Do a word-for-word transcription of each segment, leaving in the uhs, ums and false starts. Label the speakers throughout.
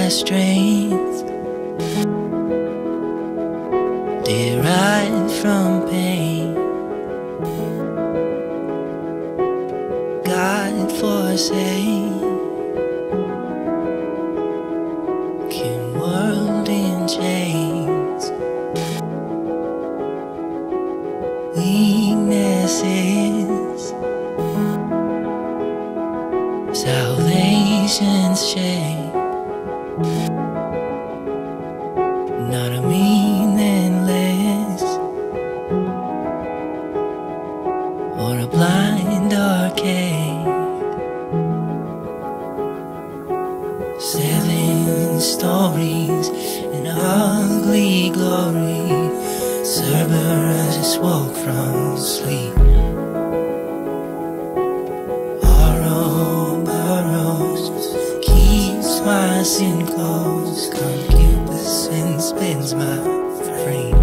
Speaker 1: my strength, derived from pain. God forsaken, world in chains. Weaknesses, salvation's shame. Not a meaningless or a blind arcade. Seven stories in ugly glory. Cerberus woke from sleep. Ouroboros keeps my sin close. Concupiscence spins my frame.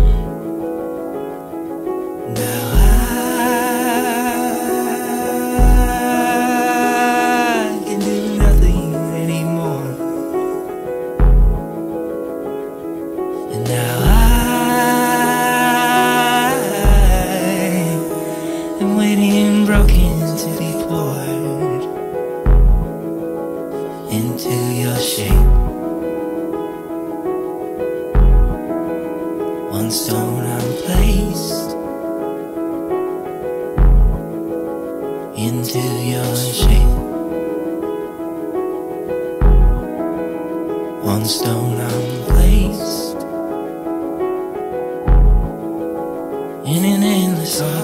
Speaker 1: Now I can do nothing anymore. And now I am waiting broken to be poured into your shape. One stone I'm placed into your shape. One stone I'm placed in an endless